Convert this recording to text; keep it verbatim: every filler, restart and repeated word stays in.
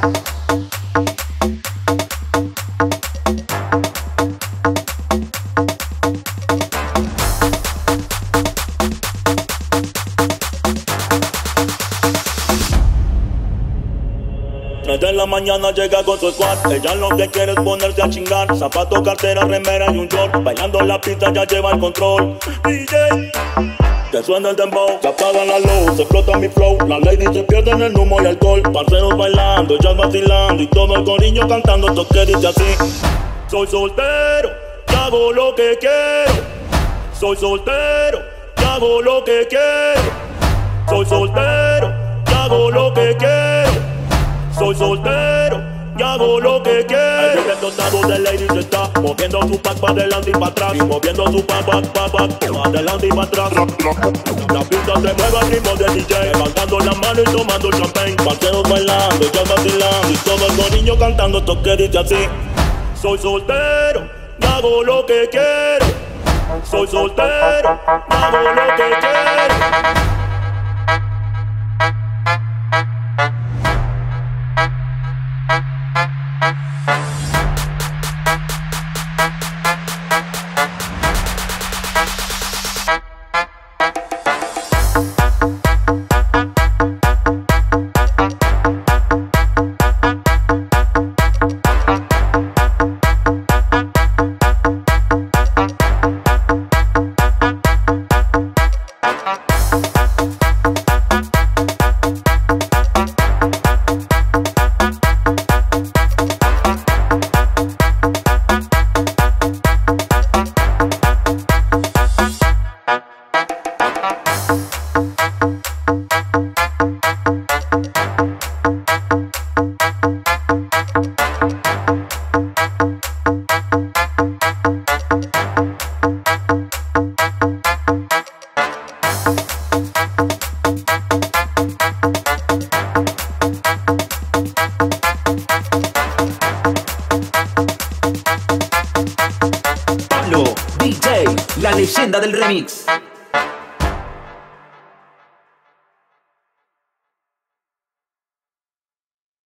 tres de la mañana llega con su squad. Ella lo que quiere es ponerse a chingar. Zapato, cartera, remera y un short. Bailando en la pista ya lleva el control. D J, que suena el dembow, se apagan la luz, se explota mi flow. Las ladies se pierden en humo y alcohol. Parceros bailando, ellas vacilando y todo el corillo cantando. Esto que dice así: soy soltero, y hago lo que quiero. Soy soltero, y hago lo que quiero. Soy soltero, y hago lo que quiero. Soy soltero y hago lo que quiero. El dotado de ladies está moviendo su pack para adelante y para atrás. Y moviendo su pack, pack, pack, pack, para adelante y para atrás. La pista se mueve al ritmo del D J, levantando la mano y tomando champagne. Parceros bailando, ya vacilando y todo el corillo cantando. Esto que dice así: soy soltero y hago lo que quiero. Soy soltero y hago lo que quiero. Pablo, D J, la leyenda del remix.